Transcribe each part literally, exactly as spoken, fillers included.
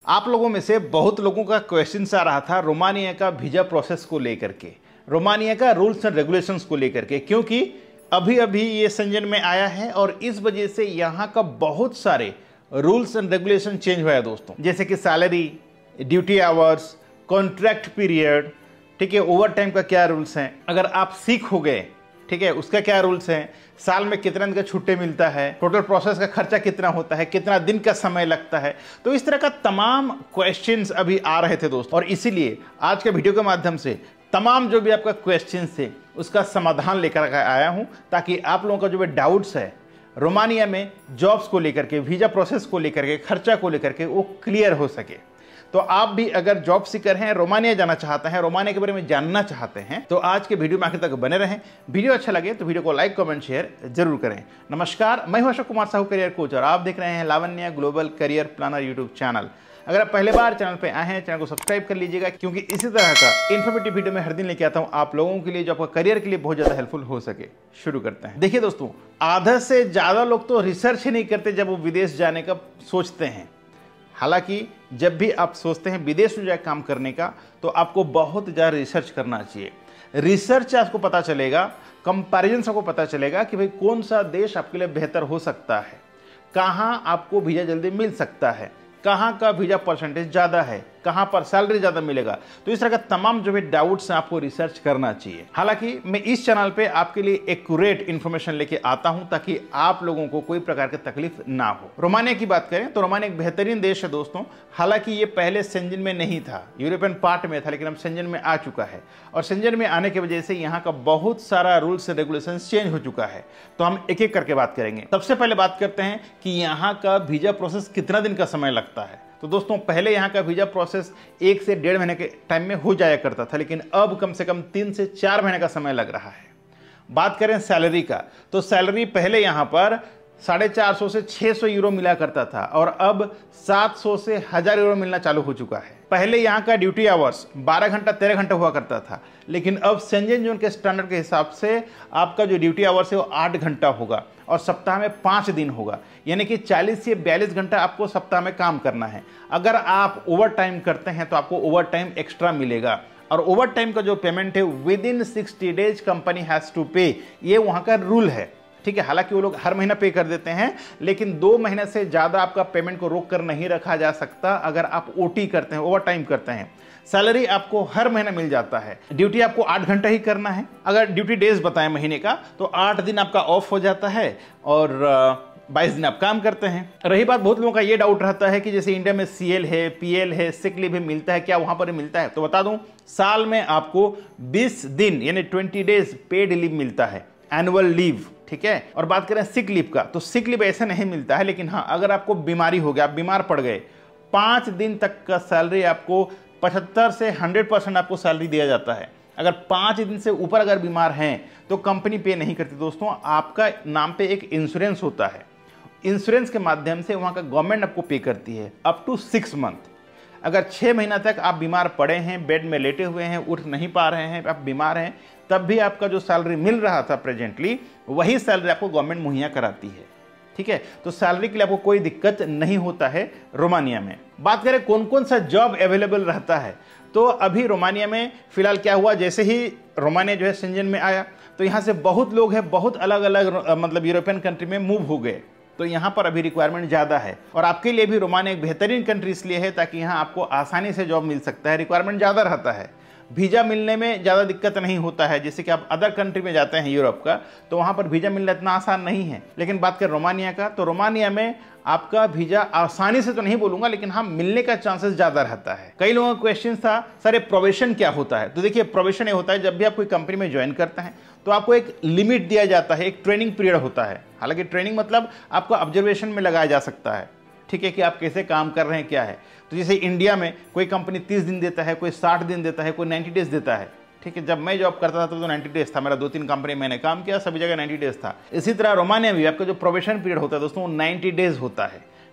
आप लोगों में से बहुत लोगों का क्वेश्चन आ रहा था रोमानिया का वीजा प्रोसेस को लेकर के, रोमानिया का रूल्स एंड रेगुलेशंस को लेकर के, क्योंकि अभी अभी ये संजन में आया है और इस वजह से यहाँ का बहुत सारे रूल्स एंड रेगुलेशन चेंज हुआ है दोस्तों। जैसे कि salary, duty hours, contract period, ठीक है, ओवर टाइम का क्या रूल्स हैं, अगर आप सिक हो गए, ठीक है, उसका क्या रूल्स हैं, साल में कितना दिन का छुट्टी मिलता है, टोटल प्रोसेस का खर्चा कितना होता है, कितना दिन का समय लगता है। तो इस तरह का तमाम क्वेश्चंस अभी आ रहे थे दोस्तों, और इसीलिए आज के वीडियो के माध्यम से तमाम जो भी आपका क्वेश्चंस थे उसका समाधान लेकर आया हूं, ताकि आप लोगों का जो भी डाउट्स है रोमानिया में जॉब्स को लेकर के, वीजा प्रोसेस को लेकर के, खर्चा को लेकर के, वो क्लियर हो सके। तो आप भी अगर जॉब सीकर हैं, रोमानिया जाना चाहते हैं, रोमानिया के बारे में जानना चाहते हैं, तो आज के वीडियो में आखिर तक बने रहें। वीडियो अच्छा लगे तो वीडियो को लाइक, कमेंट, शेयर जरूर करें। नमस्कार, मैं हूं अशोक कुमार साहू, करियर कोच, और आप देख रहे हैं Lavanya global career planner YouTube channel. अगर आप पहले बार चैनल पे आए हैं, चैनल को सब्सक्राइब कर लीजिएगा, क्योंकि इसी तरह का इन्फॉर्मेटिव वीडियो मैं हर दिन लेके आता हूं आप लोगों के लिए, जो आपका करियर के लिए बहुत ज्यादा हेल्पफुल हो सके। शुरू करते हैं। देखिए दोस्तों, आधा से ज्यादा लोग तो रिसर्च ही नहीं करते जब वो विदेश जाने का सोचते हैं। हालांकि जब भी आप सोचते हैं विदेश में जाकर काम करने का, तो आपको बहुत ज़्यादा रिसर्च करना चाहिए। रिसर्च से आपको पता चलेगा, कंपैरिजन से आपको पता चलेगा कि भाई कौन सा देश आपके लिए बेहतर हो सकता है, कहाँ आपको वीज़ा जल्दी मिल सकता है, कहाँ का वीजा परसेंटेज ज़्यादा है, कहाँ पर सैलरी ज़्यादा मिलेगा। तो इस तरह का तमाम जो भी डाउट्स हैं आपको रिसर्च करना चाहिए। हालांकि मैं इस चैनल पे आपके लिए एक्यूरेट इन्फॉर्मेशन लेके आता हूं, ताकि आप लोगों को कोई प्रकार की तकलीफ ना हो। रोमानिया की बात करें तो रोमानिया एक बेहतरीन देश है दोस्तों। हालांकि ये पहले सेंजन में नहीं था, यूरोपियन पार्ट में था, लेकिन अब सेंजन में आ चुका है, और सेंजन में आने की वजह से यहाँ का बहुत सारा रूल्स एंड रेगुलेशन चेंज हो चुका है। तो हम एक एक करके बात करेंगे। सबसे पहले बात करते हैं कि यहाँ का वीजा प्रोसेस कितना दिन का समय लगता है। तो दोस्तों, पहले यहाँ का वीजा प्रोसेस एक से डेढ़ महीने के टाइम में हो जाया करता था, लेकिन अब कम से कम तीन से चार महीने का समय लग रहा है। बात करें सैलरी का, तो सैलरी पहले यहाँ पर साढ़े चार सौ से छः सौ यूरो मिला करता था, और अब सात सौ से हजार यूरो मिलना चालू हो चुका है। पहले यहाँ का ड्यूटी आवर्स बारह घंटा तेरह घंटा हुआ करता था, लेकिन अब सेंजन जोन के स्टैंडर्ड के हिसाब से आपका जो ड्यूटी आवर्स है वो आठ घंटा होगा, और सप्ताह में पाँच दिन होगा, यानी कि चालीस से बयालीस घंटा आपको सप्ताह में काम करना है। अगर आप ओवर टाइम करते हैं तो आपको ओवर टाइम एक्स्ट्रा मिलेगा, और ओवर टाइम का जो पेमेंट है within sixty days company has to pay, ये वहाँ का रूल है। ठीक है, हालांकि वो लोग हर महीना पे कर देते हैं, लेकिन दो महीने से ज़्यादा आपका पेमेंट को रोक कर नहीं रखा जा सकता अगर आप ओटी करते हैं, ओवर टाइम करते हैं। सैलरी आपको हर महीना मिल जाता है। ड्यूटी आपको आठ घंटा ही करना है। अगर ड्यूटी डेज बताएं महीने का, तो आठ दिन आपका ऑफ हो जाता है और बाईस दिन आप काम करते हैं। रही बात, बहुत लोगों का ये डाउट रहता है कि जैसे इंडिया में सीएल है, पीएल है, सिक लीव भी मिलता है, क्या वहां पर मिलता है? तो बता दूं, साल में आपको बीस दिन यानी बीस डेज पेड लीव मिलता है, एनुअल लीव। ठीक है, और बात करें सिक लीव का, तो सिक लीव ऐसे नहीं मिलता है, लेकिन हाँ, अगर आपको बीमारी हो गया, आप बीमार पड़ गए, पाँच दिन तक का सैलरी आपको पचहत्तर से हंड्रेड परसेंट आपको सैलरी दिया जाता है। अगर पाँच दिन से ऊपर अगर बीमार हैं तो कंपनी पे नहीं करती दोस्तों, आपका नाम पे एक इंश्योरेंस होता है। इंश्योरेंस के माध्यम से वहाँ का गवर्नमेंट आपको पे करती है अप टू सिक्स मंथ। अगर छः महीना तक आप बीमार पड़े हैं, बेड में लेटे हुए हैं, उठ नहीं पा रहे हैं, आप बीमार हैं, तब भी आपका जो सैलरी मिल रहा था प्रेजेंटली, वही सैलरी आपको गवर्नमेंट मुहैया कराती है। ठीक है, तो सैलरी के लिए आपको कोई दिक्कत नहीं होता है रोमानिया में। बात करें कौन कौन सा जॉब अवेलेबल रहता है, तो अभी रोमानिया में फिलहाल क्या हुआ, जैसे ही रोमानिया जो है सेंजन में आया, तो यहाँ से बहुत लोग हैं, बहुत अलग अलग मतलब यूरोपियन कंट्री में मूव हो गए। तो यहाँ पर अभी रिक्वायरमेंट ज़्यादा है, और आपके लिए भी रोमानिया एक बेहतरीन कंट्री इसलिए है ताकि यहाँ आपको आसानी से जॉब मिल सकता है। रिक्वायरमेंट ज़्यादा रहता है, वीज़ा मिलने में ज़्यादा दिक्कत नहीं होता है। जैसे कि आप अदर कंट्री में जाते हैं यूरोप का, तो वहाँ पर वीज़ा मिलना इतना आसान नहीं है। लेकिन बात करें रोमानिया का, तो रोमानिया में आपका वीज़ा आसानी से तो नहीं बोलूँगा, लेकिन हाँ, मिलने का चांसेस ज़्यादा रहता है। कई लोगों का क्वेश्चन था, सर ये प्रोबेशन क्या होता है? तो देखिए, प्रोबेशन ये होता है जब भी आप कोई कंपनी में ज्वाइन करते हैं तो आपको एक लिमिट दिया जाता है, एक ट्रेनिंग पीरियड होता है। हालांकि ट्रेनिंग मतलब आपको ऑब्जर्वेशन में लगाया जा सकता है, ठीक है, कि आप कैसे काम कर रहे हैं, क्या है। तो जैसे इंडिया में कोई कंपनी तीस दिन देता है, कोई साठ दिन देता है, कोई नाइन्टी डेज देता है। ठीक है, जब मैं जॉब करता था तो नाइन्टी डेज था, मेरा दो तीन कंपनी मैंने काम किया, सभी जगह नाइन्टी डेज था। इसी तरह रोमानिया में आपका जो प्रोबेशन पीरियड होता है दोस्तों, वो नाइन्टी डेज होता है।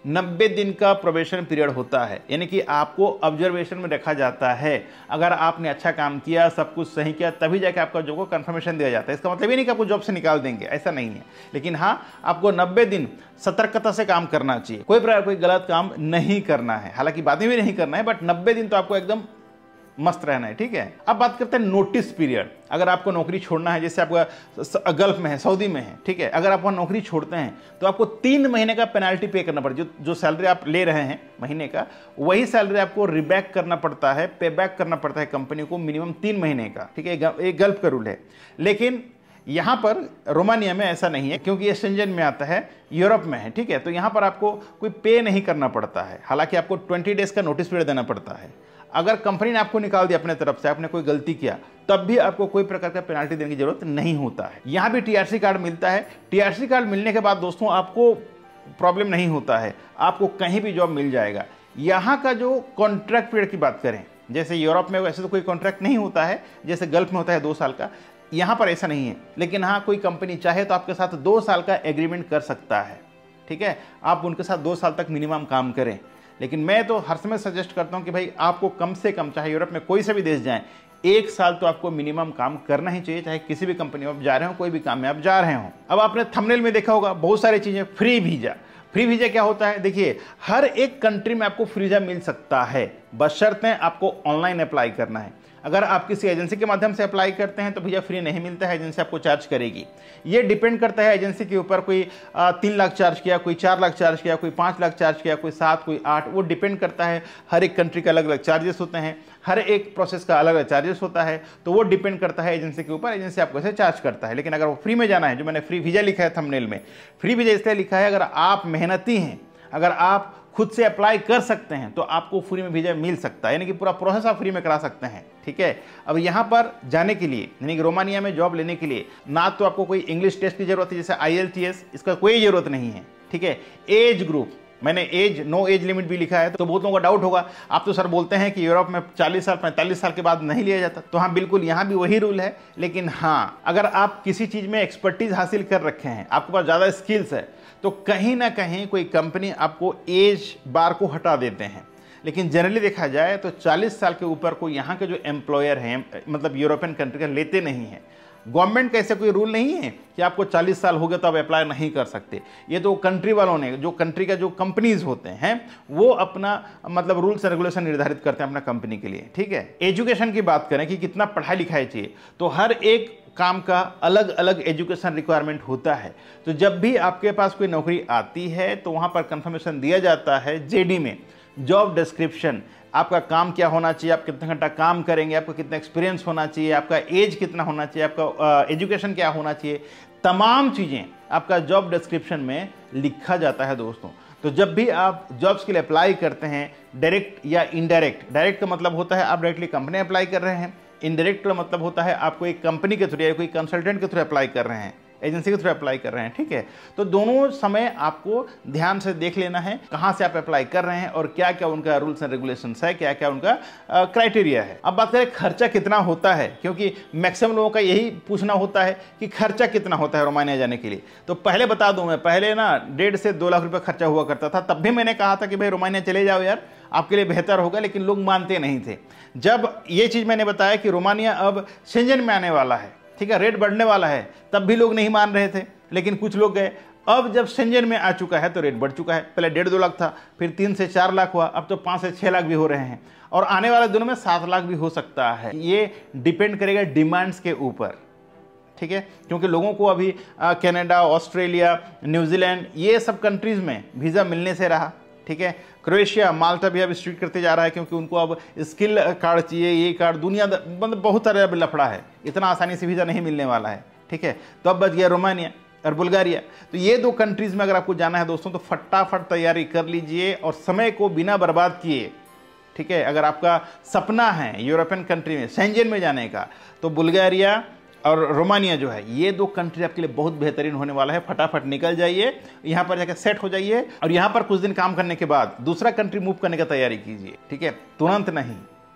नब्बे दिन का प्रोबेशन पीरियड होता है, यानी कि आपको ऑब्जर्वेशन में रखा जाता है। अगर आपने अच्छा काम किया, सब कुछ सही किया, तभी जाके आपका जॉब को कंफर्मेशन दिया जाता है। इसका मतलब ये नहीं कि आपको जॉब से निकाल देंगे, ऐसा नहीं है, लेकिन हाँ आपको नब्बे दिन सतर्कता से काम करना चाहिए, कोई प्रकार कोई गलत काम नहीं करना है। हालांकि बाद में भी नहीं करना है, बट नब्बे दिन तो आपको एकदम मस्त रहना है, ठीक है। अब बात करते हैं नोटिस पीरियड। अगर आपको नौकरी छोड़ना है, जैसे आपका गल्फ में है, सऊदी में है, ठीक है, अगर आप वहाँ नौकरी छोड़ते हैं तो आपको तीन महीने का पेनाल्टी पे करना पड़ता है। जो जो सैलरी आप ले रहे हैं महीने का, वही सैलरी आपको रिबैक करना पड़ता है, पे बैक करना पड़ता है कंपनी को मिनिमम तीन महीने का, ठीक है। एक गल्फ का रूल है। लेकिन यहाँ पर रोमानिया में ऐसा नहीं है, क्योंकि ये शेंजन में आता है, यूरोप में है, ठीक है। तो यहाँ पर आपको कोई पे नहीं करना पड़ता है। हालांकि आपको ट्वेंटी डेज का नोटिस पीरियड देना पड़ता है। अगर कंपनी ने आपको निकाल दिया अपने तरफ से, आपने कोई गलती किया, तब भी आपको कोई प्रकार का पेनाल्टी देने की जरूरत नहीं होता है। यहाँ भी टीआरसी कार्ड मिलता है। टीआरसी कार्ड मिलने के बाद दोस्तों आपको प्रॉब्लम नहीं होता है, आपको कहीं भी जॉब मिल जाएगा। यहाँ का जो कॉन्ट्रैक्ट पीरियड की बात करें, जैसे यूरोप में वैसे तो कोई कॉन्ट्रैक्ट नहीं होता है, जैसे गल्फ में होता है दो साल का, यहाँ पर ऐसा नहीं है। लेकिन हाँ, कोई कंपनी चाहे तो आपके साथ दो साल का एग्रीमेंट कर सकता है, ठीक है। आप उनके साथ दो साल तक मिनिमम काम करें। लेकिन मैं तो हर समय सजेस्ट करता हूं कि भाई आपको कम से कम, चाहे यूरोप में कोई से भी देश जाएं, एक साल तो आपको मिनिमम काम करना ही चाहिए, चाहे किसी भी कंपनी में आप जा रहे हो, कोई भी काम में आप जा रहे हो। अब आपने थंबनेल में देखा होगा बहुत सारी चीजें, फ्री वीजा। फ्री वीजा क्या होता है? देखिए, हर एक कंट्री में आपको फ्री वीजा मिल सकता है, बशर्ते आपको ऑनलाइन अप्लाई करना है। अगर आप किसी एजेंसी के माध्यम से अप्लाई करते हैं तो वीजा फ्री नहीं मिलता है, एजेंसी आपको चार्ज करेगी। ये डिपेंड करता है एजेंसी के ऊपर, कोई तीन लाख चार्ज किया, कोई चार लाख चार्ज किया, कोई पाँच लाख चार्ज किया, कोई सात, कोई आठ, वो डिपेंड करता है। हर एक कंट्री का अलग अलग चार्जेस होते हैं, हर एक प्रोसेस का अलग अलग चार्जेस होता है, तो वो डिपेंड करता है एजेंसी के ऊपर, एजेंसी आपको ऐसे चार्ज करता है। लेकिन अगर वो फ्री में जाना है, जो मैंने फ्री वीजा लिखा है थंबनेल में, फ्री वीजा इसलिए लिखा है, अगर आप मेहनती हैं, अगर आप खुद से अप्लाई कर सकते हैं तो आपको फ्री में वीजा मिल सकता है, यानी कि पूरा प्रोसेस आप फ्री में करा सकते हैं, ठीक है। अब यहाँ पर जाने के लिए, यानी कि रोमानिया में जॉब लेने के लिए, ना तो आपको कोई इंग्लिश टेस्ट की जरूरत है जैसे आई एल टी एस, इसका कोई जरूरत नहीं है, ठीक है। एज ग्रुप, मैंने एज, नो एज लिमिट भी लिखा है, तो बहुत लोगों का डाउट होगा, आप तो सर बोलते हैं कि यूरोप में चालीस साल पैंतालीस साल के बाद नहीं लिया जाता। तो हाँ, बिल्कुल यहाँ भी वही रूल है। लेकिन हाँ, अगर आप किसी चीज़ में एक्सपर्टीज हासिल कर रखे हैं, आपके पास ज़्यादा स्किल्स है, तो कहीं ना कहीं कोई कंपनी आपको एज बार को हटा देते हैं। लेकिन जनरली देखा जाए तो चालीस साल के ऊपर को यहाँ के जो एम्प्लॉयर हैं, मतलब यूरोपियन कंट्री का, लेते नहीं हैं। गवर्नमेंट का ऐसा कोई रूल नहीं है कि आपको चालीस साल हो गए तो आप अप्लाई नहीं कर सकते। ये तो कंट्री वालों ने, जो कंट्री का जो कंपनीज होते हैं, वो अपना मतलब रूल्स एंड रेगुलेशन निर्धारित करते हैं अपना कंपनी के लिए, ठीक है। एजुकेशन की बात करें कि कितना पढ़ाई लिखाई चाहिए, तो हर एक काम का अलग अलग एजुकेशन रिक्वायरमेंट होता है। तो जब भी आपके पास कोई नौकरी आती है तो वहाँ पर कंफर्मेशन दिया जाता है जेडी में, जॉब डिस्क्रिप्शन, आपका काम क्या होना चाहिए, आप कितना घंटा काम करेंगे, आपको कितना एक्सपीरियंस होना चाहिए, आपका एज कितना होना चाहिए, आपका एजुकेशन क्या होना चाहिए, तमाम चीज़ें आपका जॉब डिस्क्रिप्शन में लिखा जाता है दोस्तों। तो जब भी आप जॉब्स के लिए अप्लाई करते हैं, डायरेक्ट या इनडायरेक्ट, डायरेक्ट का मतलब होता है आप डायरेक्टली कंपनी अप्लाई कर रहे हैं, इनडायरेक्ट का मतलब होता है आपको एक कंपनी के थ्रू या कोई कंसल्टेंट के थ्रू अप्लाई कर रहे हैं, एजेंसी के थ्रू अप्लाई कर रहे हैं, ठीक है। तो दोनों समय आपको ध्यान से देख लेना है कहां से आप अप्लाई कर रहे हैं और क्या क्या उनका रूल्स एंड रेगुलेशंस है, क्या क्या उनका क्राइटेरिया है। अब बात करें खर्चा कितना होता है, क्योंकि मैक्सिमम लोगों का यही पूछना होता है कि खर्चा कितना होता है रोमानिया जाने के लिए। तो पहले बता दूं मैं, पहले ना डेढ़ से दो लाख रुपये खर्चा हुआ करता था, तब भी मैंने कहा था कि भाई रोमानिया चले जाओ यार, आपके लिए बेहतर होगा, लेकिन लोग मानते नहीं थे। जब ये चीज़ मैंने बताया कि रोमानिया अब शेंजन में आने वाला है, ठीक है, रेट बढ़ने वाला है, तब भी लोग नहीं मान रहे थे, लेकिन कुछ लोग गए। अब जब शेंजन में आ चुका है तो रेट बढ़ चुका है। पहले डेढ़ दो लाख था, फिर तीन से चार लाख हुआ, अब तो पाँच से छः लाख भी हो रहे हैं, और आने वाले दिनों में सात लाख भी हो सकता है। ये डिपेंड करेगा डिमांड्स के ऊपर, ठीक है, क्योंकि लोगों को अभी कनाडा, ऑस्ट्रेलिया, न्यूजीलैंड, ये सब कंट्रीज़ में वीज़ा मिलने से रहा, ठीक है। क्रोएशिया, माल्टा भी अब स्ट्रिक्ट करते जा रहा है, क्योंकि उनको अब स्किल कार्ड चाहिए, ये कार्ड, दुनिया मतलब बहुत सारा अब लफड़ा है, इतना आसानी से वीज़ा नहीं मिलने वाला है, ठीक है। तो अब बच गया रोमानिया और बुल्गारिया। तो ये दो कंट्रीज़ में अगर आपको जाना है दोस्तों, तो फटाफट तैयारी कर लीजिए और समय को बिना बर्बाद किए, ठीक है। अगर आपका सपना है यूरोपियन कंट्री में, शेंजन में जाने का, तो बुल्गारिया और रोमानिया जो है, ये दो कंट्री आपके लिए बहुत बेहतरीन होने वाला है। फटाफट निकल जाइए, यहाँ पर जाकर सेट हो जाइए, और यहाँ पर कुछ दिन काम करने के बाद दूसरा कंट्री मूव करने की तैयारी कीजिए, ठीक है, तुरंत नहीं।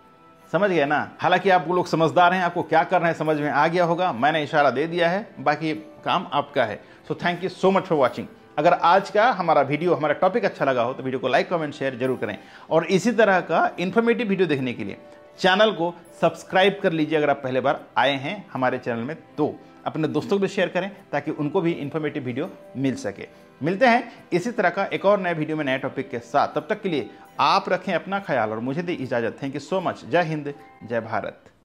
समझ गए ना? हालांकि आप लोग समझदार हैं, आपको क्या करना है समझ में आ गया होगा, मैंने इशारा दे दिया है, बाकी काम आपका है। So thank you so much for watching. अगर आज का हमारा वीडियो, हमारा टॉपिक अच्छा लगा हो तो वीडियो को लाइक कमेंट शेयर जरूर करें, और इसी तरह का इन्फॉर्मेटिव वीडियो देखने के लिए चैनल को सब्सक्राइब कर लीजिए। अगर आप पहले बार आए हैं हमारे चैनल में तो अपने दोस्तों को भी शेयर करें ताकि उनको भी इन्फॉर्मेटिव वीडियो मिल सके। मिलते हैं इसी तरह का एक और नए वीडियो में नए टॉपिक के साथ। तब तक के लिए आप रखें अपना ख्याल और मुझे दी इजाज़त। Thank you so much. जय हिंद, जय भारत।